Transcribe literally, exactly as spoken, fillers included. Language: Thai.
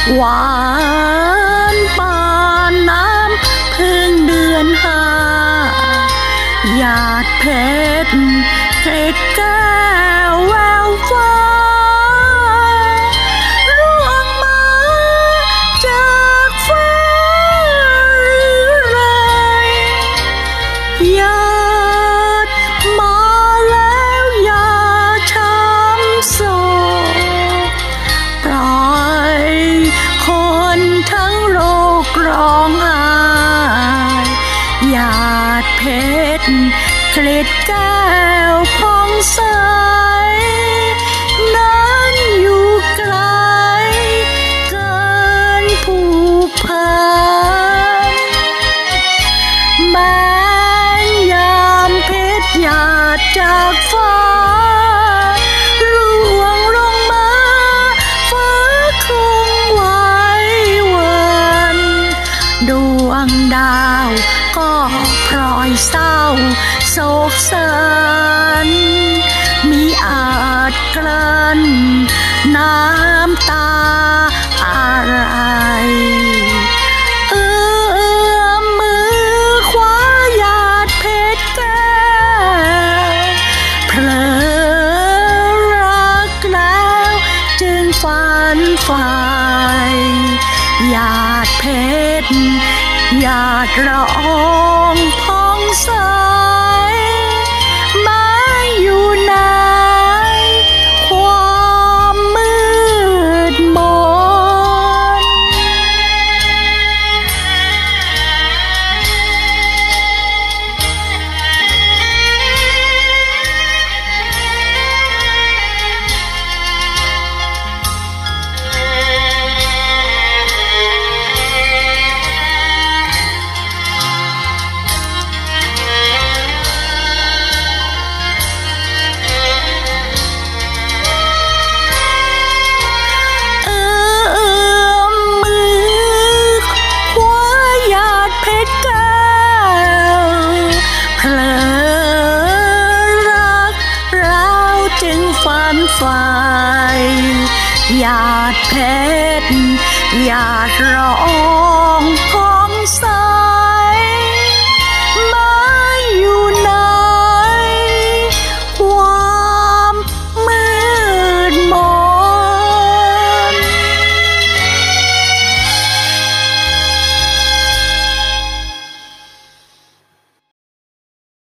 หวานปานน้ำพึ่งเดือนห้าหยาดเพชรเกล็ดแก้วแววฟ้าร่วงมาจากฟ้าหรือไรหยาดมาแล้วอย่าช้ำโศกปล่อยคนทั้งโลกร้องไห้หยาดเพชรเกล็ดแก้วผ่องใสนั้นอยู่ไกลเกินผูกพันแม้ยามเพชรหยาดจากฟ้าร่วงลงมาฟ้าคงไว้วันดวงดาวก็พลอยเศร้าโศกสันมิอาจกลั้นน้ำตาอะไรเอื้อมมือคว้าหยาดเพชรแก้วเผลอรักแล้วจึงฝันใฝ่หยาดเพชรหยาดละอองผ่องใสมาอยู่ในความมืดมนฝันใฝ่หยาดเพชรหยาดละอองผ่องใส